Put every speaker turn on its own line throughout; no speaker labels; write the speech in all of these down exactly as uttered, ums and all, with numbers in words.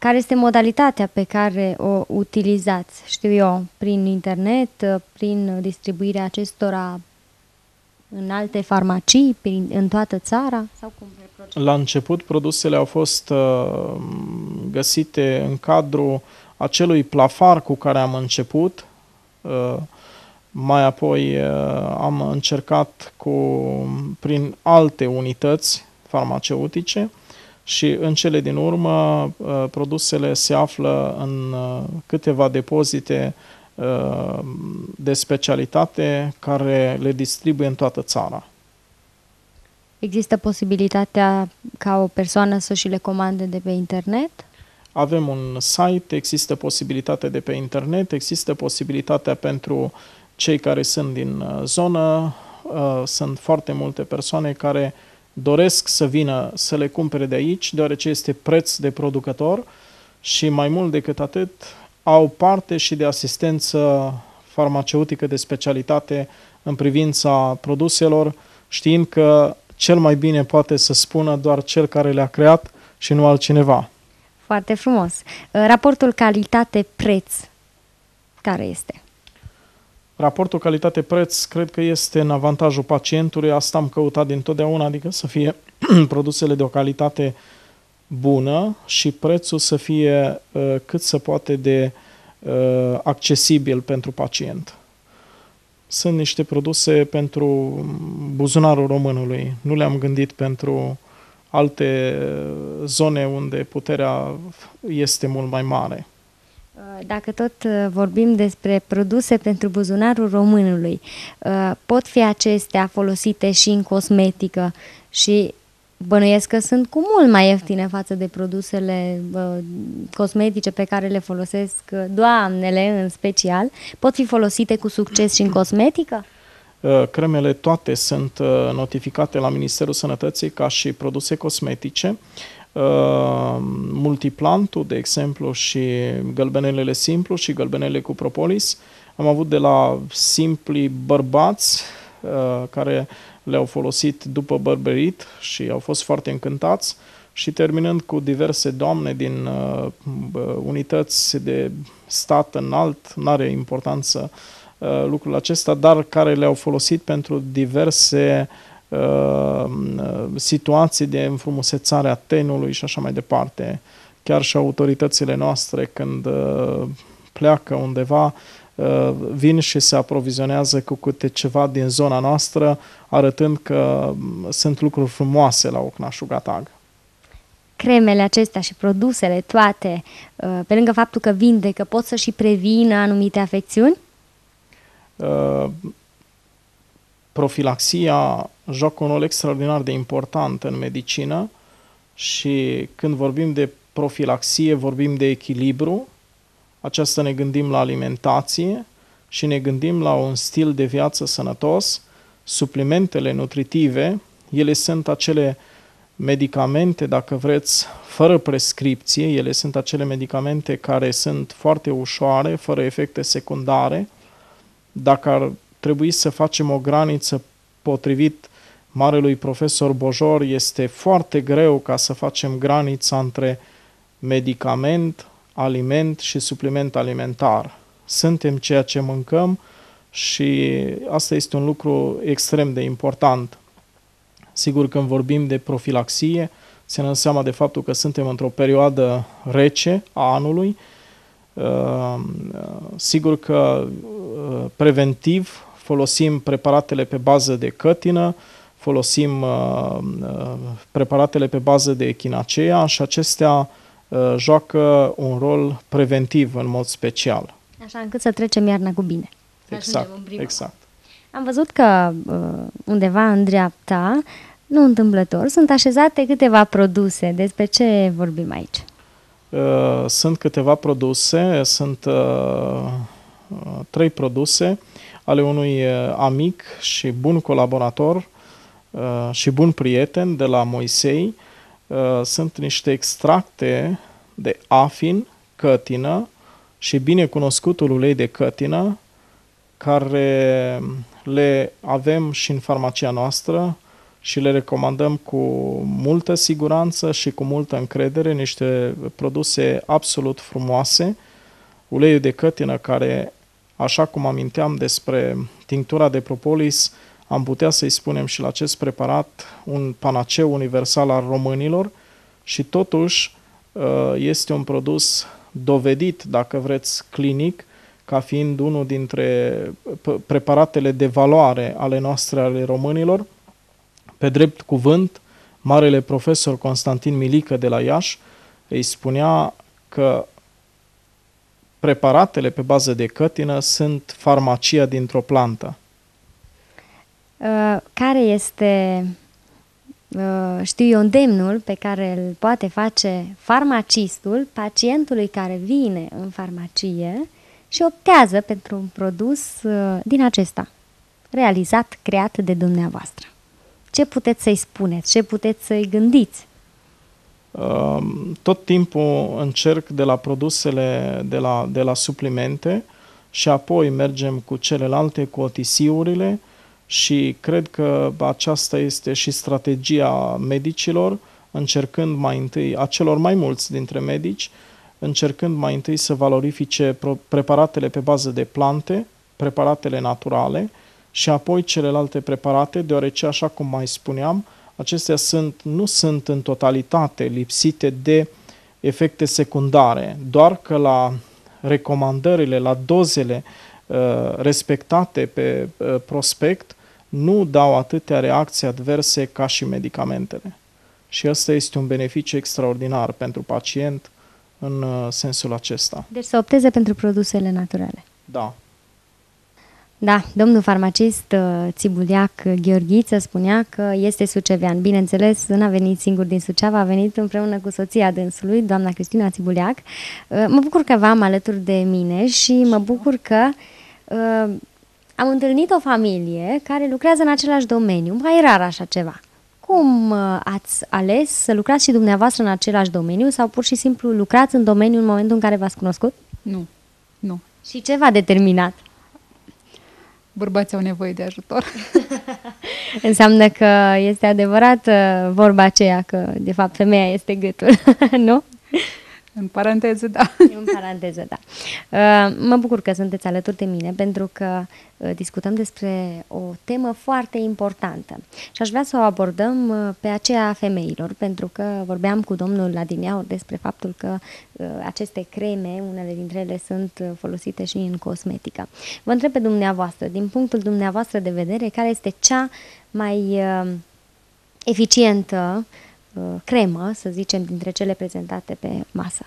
care este modalitatea pe care o utilizați? Știu eu, prin internet, prin distribuirea acestora în alte farmacii, prin, în toată țara? Sau cum?
La început, produsele au fost uh, găsite în cadrul acelui plafar cu care am început. Uh, mai apoi uh, am încercat cu, prin alte unități farmaceutice și în cele din urmă uh, produsele se află în uh, câteva depozite uh, de specialitate care le distribuie în toată țara.
Există posibilitatea ca o persoană să și le comande de pe internet?
Avem un site, există posibilitate de pe internet, există posibilitatea pentru cei care sunt din zonă, sunt foarte multe persoane care doresc să vină să le cumpere de aici, deoarece este preț de producător și mai mult decât atât au parte și de asistență farmaceutică de specialitate în privința produselor, știind că cel mai bine poate să spună doar cel care le-a creat și nu altcineva.
Foarte frumos. Raportul calitate-preț, care este?
Raportul calitate-preț cred că este în avantajul pacientului, asta am căutat dintotdeauna, adică să fie produsele de o calitate bună și prețul să fie uh, cât se poate de uh, accesibil pentru pacient. Sunt niște produse pentru buzunarul românului. Nu le-am gândit pentru alte zone unde puterea este mult mai mare.
Dacă tot vorbim despre produse pentru buzunarul românului, pot fi acestea folosite și în cosmetică și bănuiesc că sunt cu mult mai ieftine față de produsele cosmetice pe care le folosesc doamnele în special. Pot fi folosite cu succes și în cosmetică?
Cremele toate sunt notificate la Ministerul Sănătății ca și produse cosmetice. Multiplantul, de exemplu, și gălbenelele simplu și gălbenele cu propolis. Am avut de la simpli bărbați care le-au folosit după bărberit și au fost foarte încântați și terminând cu diverse doamne din uh, unități de stat înalt, n-are importanță uh, lucrul acesta, dar care le-au folosit pentru diverse uh, situații de înfrumusețare a tenului și așa mai departe. Chiar și autoritățile noastre, când uh, pleacă undeva, vin și se aprovizionează cu câte ceva din zona noastră, arătând că sunt lucruri frumoase la Ocnașul Gatag.
Cremele acestea și produsele toate, pe lângă faptul că vindecă, pot să și prevină anumite afecțiuni?
Profilaxia joacă un rol extraordinar de important în medicină și când vorbim de profilaxie, vorbim de echilibru. Aceasta ne gândim la alimentație și ne gândim la un stil de viață sănătos. Suplimentele nutritive, ele sunt acele medicamente, dacă vreți, fără prescripție, ele sunt acele medicamente care sunt foarte ușoare, fără efecte secundare. Dacă ar trebui să facem o graniță potrivit marelui profesor Bojor, este foarte greu ca să facem granița între medicament, aliment și supliment alimentar. Suntem ceea ce mâncăm și asta este un lucru extrem de important. Sigur, când vorbim de profilaxie, ținând seama de faptul că suntem într-o perioadă rece a anului, sigur că preventiv folosim preparatele pe bază de cătină, folosim preparatele pe bază de echinacea și acestea joacă un rol preventiv în mod special.
Așa încât să trecem iarna cu bine.
Exact, exact.
Am văzut că undeva în dreapta, nu întâmplător, sunt așezate câteva produse. Despre ce vorbim aici?
Sunt câteva produse, sunt uh, trei produse ale unui amic și bun colaborator uh, și bun prieten de la Moisei. Sunt niște extracte de afin, cătină și binecunoscutul ulei de cătină, care le avem și în farmacia noastră și le recomandăm cu multă siguranță și cu multă încredere, niște produse absolut frumoase. Uleiul de cătină care, așa cum aminteam despre tinctura de propolis, am putea să-i spunem și la acest preparat un panaceu universal al românilor și totuși este un produs dovedit, dacă vreți, clinic, ca fiind unul dintre preparatele de valoare ale noastre, ale românilor. Pe drept cuvânt, marele profesor Constantin Milică de la Iași îi spunea că preparatele pe bază de cătină sunt farmacia dintr-o plantă.
Care este, știu eu, îndemnul pe care îl poate face farmacistul pacientului care vine în farmacie și optează pentru un produs din acesta, realizat, creat de dumneavoastră? Ce puteți să-i spuneți? Ce puteți să-i gândiți?
Tot timpul încerc de la produsele, de la, de la suplimente și apoi mergem cu celelalte, cu O T C-urile și cred că aceasta este și strategia medicilor, încercând mai întâi, a celor mai mulți dintre medici, încercând mai întâi să valorifice preparatele pe bază de plante, preparatele naturale și apoi celelalte preparate, deoarece, așa cum mai spuneam, acestea sunt, nu sunt în totalitate lipsite de efecte secundare, doar că la recomandările, la dozele uh, respectate pe uh, prospect, nu dau atâtea reacții adverse ca și medicamentele. Și ăsta este un beneficiu extraordinar pentru pacient în uh, sensul acesta.
Deci să opteze pentru produsele naturale.
Da.
Da, domnul farmacist Țibuliac Gheorghiță spunea că este sucevean. Bineînțeles, n-a venit singur din Suceava, a venit împreună cu soția dânsului, doamna Cristina Țibuliac. Mă bucur că v-am alături de mine și mă bucur că uh, am întâlnit o familie care lucrează în același domeniu. Mai rar așa ceva. Cum ați ales să lucrați și dumneavoastră în același domeniu sau pur și simplu lucrați în domeniu în momentul în care v-ați cunoscut?
Nu, nu.
Și ce v-a determinat?
Bărbații au nevoie de ajutor.
Înseamnă că este adevărat vorba aceea că, de fapt, femeia este gâtul, nu?
În paranteză, da.
În paranteză, da. Mă bucur că sunteți alături de mine pentru că discutăm despre o temă foarte importantă și aș vrea să o abordăm pe aceea a femeilor, pentru că vorbeam cu domnul Adineaur despre faptul că aceste creme, unele dintre ele sunt folosite și în cosmetică. Vă întreb pe dumneavoastră, din punctul dumneavoastră de vedere, care este cea mai eficientă cremă, să zicem, dintre cele prezentate pe masă?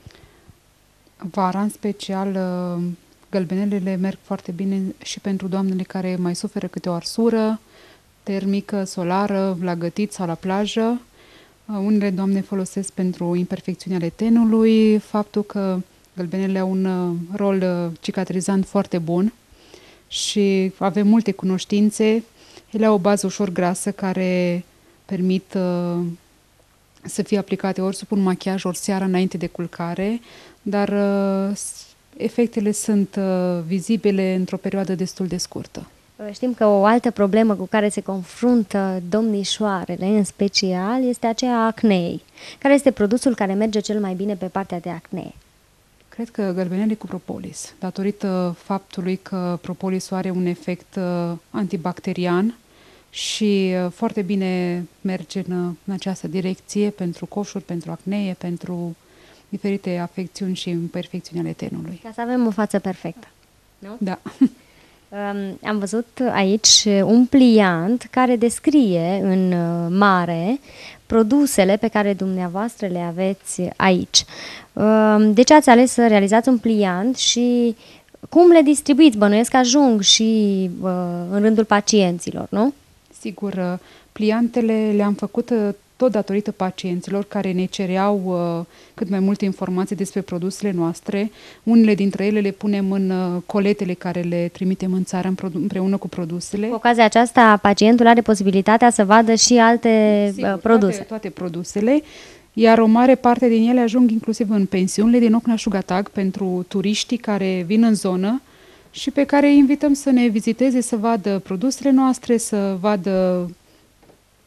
Vara, în special, gălbenelele merg foarte bine și pentru doamnele care mai suferă câte o arsură termică, solară, la gătit sau la plajă. Unele doamne folosesc pentru imperfecțiuni ale tenului, faptul că gălbenele au un rol cicatrizant foarte bun și avem multe cunoștințe. Ele au o bază ușor grasă care permit uh, să fie aplicate ori sub un machiaj, ori seara înainte de culcare, dar uh, efectele sunt uh, vizibile într-o perioadă destul de scurtă.
Știm că o altă problemă cu care se confruntă domnișoarele, în special, este aceea a acneei. Care este produsul care merge cel mai bine pe partea de acnee?
Cred că gălbenele cu propolis, datorită faptului că propolisul are un efect uh, antibacterian și uh, foarte bine merge în, în această direcție pentru coșuri, pentru acnee, pentru diferite afecțiuni și imperfecțiuni ale tenului.
Ca să avem o față perfectă, nu?
Da.
Um, am văzut aici un pliant care descrie în mare produsele pe care dumneavoastră le aveți aici. Um, de ce ați ales să realizați un pliant și cum le distribuiți? Bănuiesc că ajung și uh, în rândul pacienților, nu?
Sigur, pliantele le-am făcut tot datorită pacienților care ne cereau uh, cât mai multe informații despre produsele noastre. Unele dintre ele le punem în uh, coletele care le trimitem în țară împreună cu produsele.
Cu ocazia aceasta, pacientul are posibilitatea să vadă și alte
Sigur,
uh, produse.
Toate, toate produsele, iar o mare parte din ele ajung inclusiv în pensiunile din Ocna Șugatag pentru turiștii care vin în zonă și pe care îi invităm să ne viziteze, să vadă produsele noastre, să vadă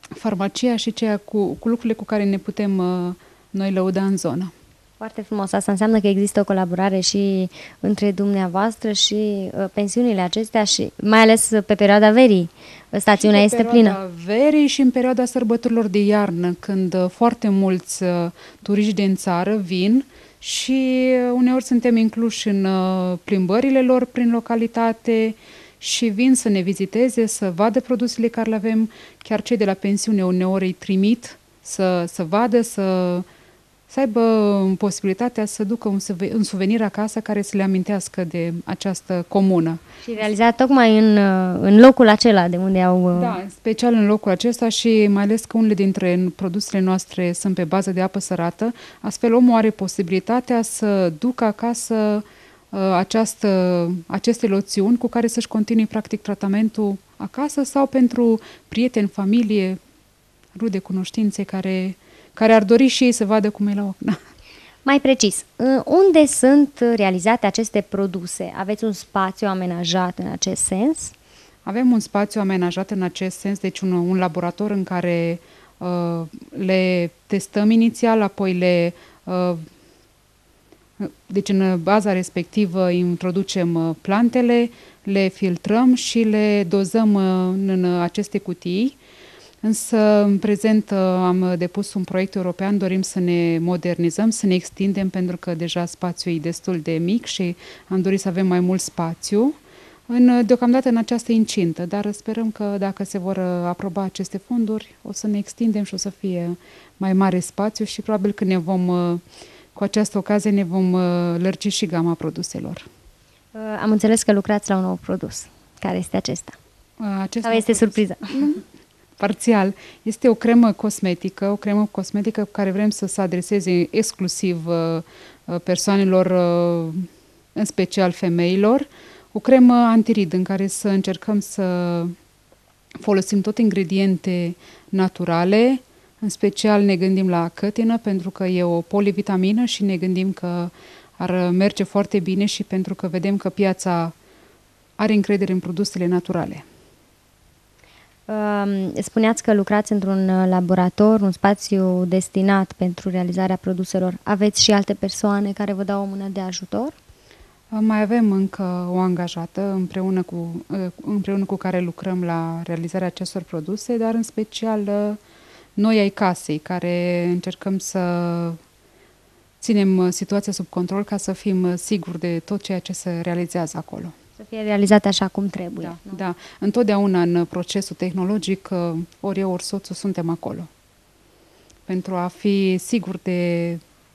farmacia și ceea cu, cu lucrurile cu care ne putem uh, noi lăuda în zonă.
Foarte frumos. Asta înseamnă că există o colaborare și între dumneavoastră și uh, pensiunile acestea și mai ales pe perioada verii. Stațiunea este plină.
În perioada verii și în perioada sărbătorilor de iarnă, când uh, foarte mulți uh, turiști din țară vin și uh, uneori suntem incluși în uh, plimbările lor prin localitate și vin să ne viziteze, să vadă produsele care le avem. Chiar cei de la pensiune uneori îi trimit să, să vadă, să... să aibă posibilitatea să ducă un, un suvenir acasă care să le amintească de această comună.
Și realizat tocmai în, în locul acela de unde au...
Da, special în locul acesta și mai ales că unele dintre produsele noastre sunt pe bază de apă sărată, astfel omul are posibilitatea să ducă acasă uh, această, aceste loțiuni cu care să-și continue practic tratamentul acasă sau pentru prieteni, familie, rude, cunoștințe care... care ar dori și ei să vadă cum e la ochi. Da.
Mai precis, unde sunt realizate aceste produse? Aveți un spațiu amenajat în acest sens?
Avem un spațiu amenajat în acest sens, deci un, un laborator în care uh, le testăm inițial, apoi le... Uh, deci în baza respectivă introducem uh, plantele, le filtrăm și le dozăm uh, în aceste cutii. Însă, în prezent, am depus un proiect european, dorim să ne modernizăm, să ne extindem, pentru că deja spațiul e destul de mic și am dorit să avem mai mult spațiu, în, deocamdată în această incintă, dar sperăm că dacă se vor aproba aceste fonduri, o să ne extindem și o să fie mai mare spațiu și probabil că ne vom, cu această ocazie, ne vom lărgi și gama produselor.
Am înțeles că lucrați la un nou produs. Care este acesta?
Acest
Sau este surpriză?
Parțial. Este o cremă cosmetică, o cremă cosmetică pe care vrem să se adreseze exclusiv uh, persoanelor, uh, în special femeilor. O cremă antirid în care să încercăm să folosim tot ingrediente naturale, în special ne gândim la cătină pentru că e o polivitamină și ne gândim că ar merge foarte bine și pentru că vedem că piața are încredere în produsele naturale.
Spuneați că lucrați într-un laborator, un spațiu destinat pentru realizarea produselor. Aveți și alte persoane care vă dau o mână de ajutor?
Mai avem încă o angajată împreună cu, împreună cu care lucrăm la realizarea acestor produse, dar în special noi ai casei, care încercăm să ținem situația sub control ca să fim siguri de tot ceea ce se realizează acolo.
Să fie realizat așa cum trebuie.
Da, da. Întotdeauna în procesul tehnologic, ori eu, ori soțul, suntem acolo. Pentru a fi siguri de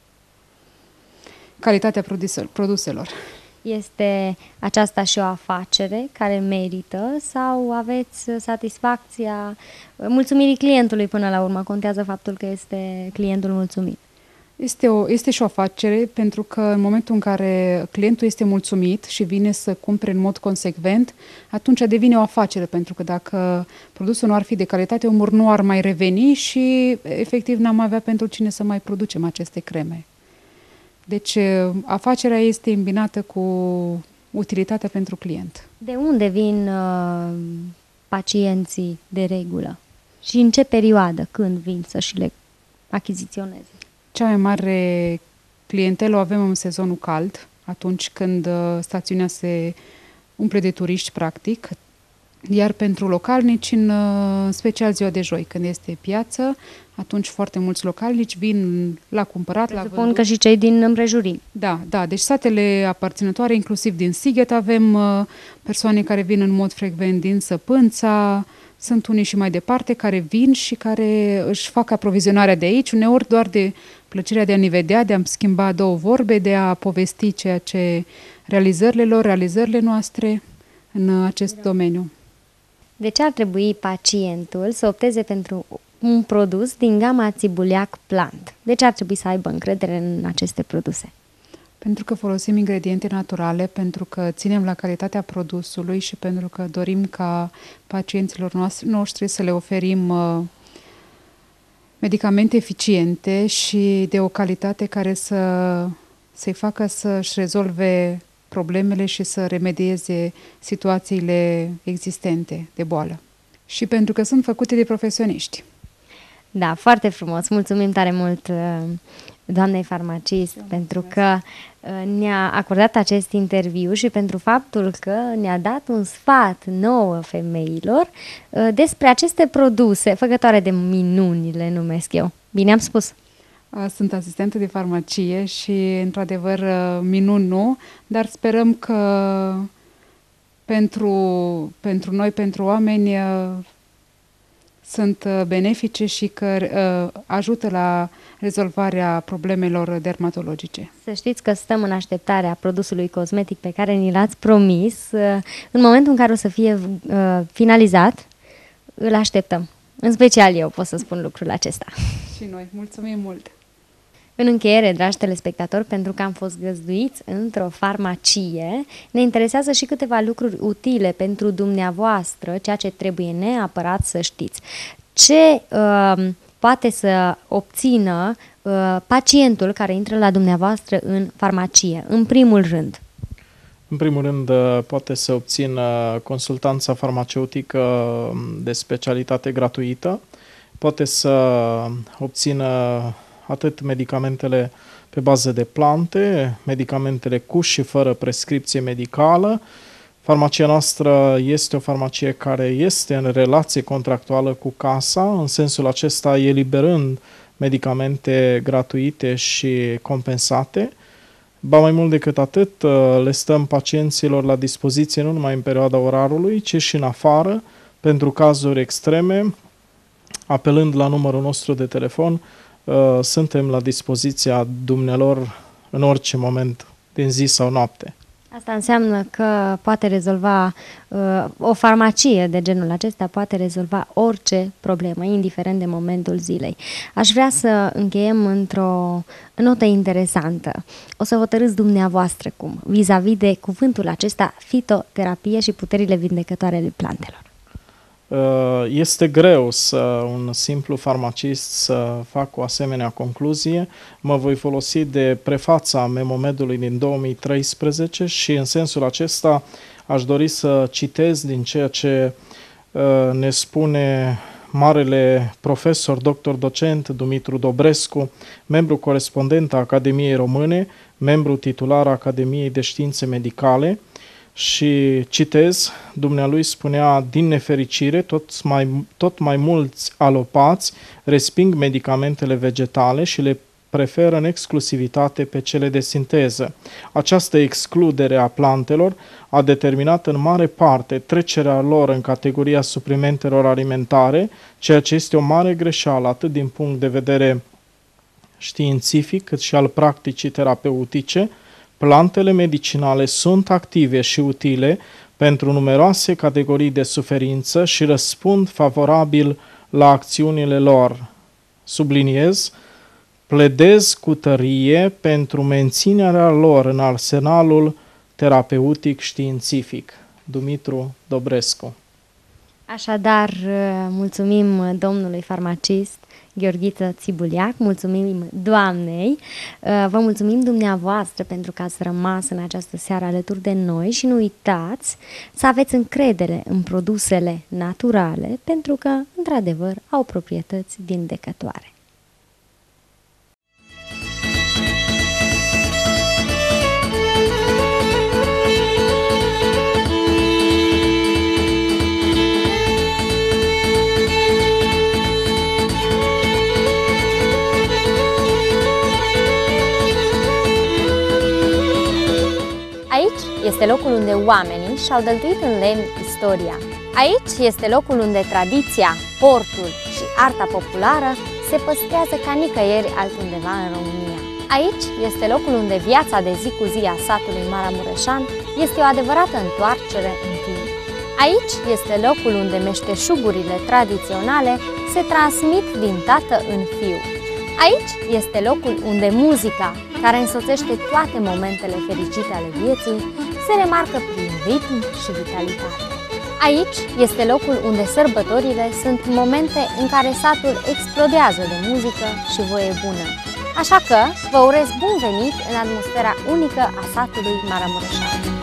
calitatea produselor.
Este aceasta și o afacere care merită sau aveți satisfacția mulțumirii clientului până la urmă? Contează faptul că este clientul mulțumit.
Este, o, este și o afacere, pentru că în momentul în care clientul este mulțumit și vine să cumpere în mod consecvent, atunci devine o afacere, pentru că dacă produsul nu ar fi de calitate, omul nu ar mai reveni și efectiv n-am avea pentru cine să mai producem aceste creme. Deci afacerea este îmbinată cu utilitatea pentru client.
De unde vin uh, pacienții de regulă? Și în ce perioadă, când vin să și le achiziționeze?
Cea mai mare clientelă o avem în sezonul cald, atunci când uh, stațiunea se umple de turiști, practic, iar pentru localnici, în uh, special ziua de joi, când este piață, atunci foarte mulți localnici vin la cumpărat, la vândut.
Presupun că și cei din împrejurim.
Da, da, deci satele aparținătoare, inclusiv din Sighet, avem uh, persoane care vin în mod frecvent din Săpânța, sunt unii și mai departe care vin și care își fac aprovizionarea de aici, uneori doar de plăcerea de a ne vedea, de a schimba două vorbe, de a povesti ceea ce realizările lor, realizările noastre în acest domeniu.
De ce ar trebui pacientul să opteze pentru un produs din gama Țibuliac Plant? De ce ar trebui să aibă încredere în aceste produse?
Pentru că folosim ingrediente naturale, pentru că ținem la calitatea produsului și pentru că dorim ca pacienților noștri să le oferim uh, medicamente eficiente și de o calitate care să, să-i facă să-și rezolve problemele și să remedieze situațiile existente de boală. Și pentru că sunt făcute de profesioniști.
Da, foarte frumos. Mulțumim tare mult doamnei farmacist pentru că ne-a acordat acest interviu și pentru faptul că ne-a dat un sfat nouă femeilor despre aceste produse făcătoare de minuni, le numesc eu. Bine am spus?
Sunt asistentă de farmacie și, într-adevăr, minuni nu, dar sperăm că pentru, pentru noi, pentru oameni, sunt benefice și că uh, ajută la rezolvarea problemelor dermatologice.
Să știți că stăm în așteptarea produsului cosmetic pe care ni l-ați promis. Uh, în momentul în care o să fie uh, finalizat, îl așteptăm. În special eu pot să spun lucrul acesta.
Și noi. Mulțumim mult!
În încheiere, dragi telespectatori, pentru că am fost găzduiți într-o farmacie, ne interesează și câteva lucruri utile pentru dumneavoastră, ceea ce trebuie neapărat să știți. Ce uh, poate să obțină uh, pacientul care intră la dumneavoastră în farmacie? În primul rând.
În primul rând, poate să obțină consultanța farmaceutică de specialitate gratuită, poate să obțină atât medicamentele pe bază de plante, medicamentele cu și fără prescripție medicală. Farmacia noastră este o farmacie care este în relație contractuală cu casa, în sensul acesta eliberând medicamente gratuite și compensate. Ba mai mult decât atât, le stăm pacienților la dispoziție nu numai în perioada orarului, ci și în afară, pentru cazuri extreme, apelând la numărul nostru de telefon. Suntem la dispoziția dumnealor în orice moment din zi sau noapte.
Asta înseamnă că poate rezolva, o farmacie de genul acesta poate rezolva orice problemă, indiferent de momentul zilei. Aș vrea să încheiem într-o notă interesantă. O să hotărâți dumneavoastră cum, vis-a-vis de cuvântul acesta, fitoterapie și puterile vindecătoare ale plantelor.
Este greu să un simplu farmacist să facă o asemenea concluzie. Mă voi folosi de prefața Memomedului din două mii treisprezece și în sensul acesta aș dori să citez din ceea ce ne spune marele profesor, doctor docent Dumitru Dobrescu, membru corespondent a Academiei Române, membru titular a Academiei de Științe Medicale. Și citez, dumnealui spunea, din nefericire, tot mai, tot mai mulți alopați resping medicamentele vegetale și le preferă în exclusivitate pe cele de sinteză. Această excludere a plantelor a determinat în mare parte trecerea lor în categoria suplimentelor alimentare, ceea ce este o mare greșeală atât din punct de vedere științific cât și al practicii terapeutice. Plantele medicinale sunt active și utile pentru numeroase categorii de suferință și răspund favorabil la acțiunile lor. Subliniez, pledez cu tărie pentru menținerea lor în arsenalul terapeutic științific. Dumitru Dobrescu.
Așadar, mulțumim domnului farmacist Gheorghiță Țibuliac, mulțumim doamnei, vă mulțumim dumneavoastră pentru că ați rămas în această seară alături de noi și nu uitați să aveți încredere în produsele naturale pentru că, într-adevăr, au proprietăți vindecătoare. Este locul unde oamenii și-au dăltuit în lemn istoria. Aici este locul unde tradiția, portul și arta populară se păstrează ca nicăieri altundeva în România. Aici este locul unde viața de zi cu zi a satului Maramureșan este o adevărată întoarcere în timp. Aici este locul unde meșteșugurile tradiționale se transmit din tată în fiu. Aici este locul unde muzica, care însoțește toate momentele fericite ale vieții, se remarcă prin ritm și vitalitate. Aici este locul unde sărbătorile sunt momente în care satul explodează de muzică și voie bună. Așa că vă urez bun venit în atmosfera unică a satului Maramureșan.